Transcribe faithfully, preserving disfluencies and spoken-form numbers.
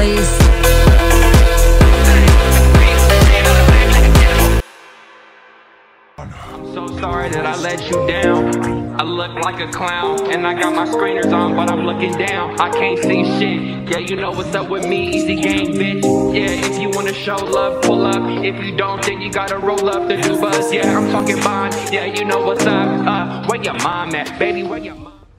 please. So sorry that I let you down. I look like a clown, and I got my screeners on, but I'm looking down. I can't see shit. Yeah, you know what's up with me, easy game, bitch. Yeah, if you wanna show love, pull up. If you don't, then you gotta roll up the new buzz. Yeah, I'm talking bond. Yeah, you know what's up. Uh, where your mom at, baby? Where your mom?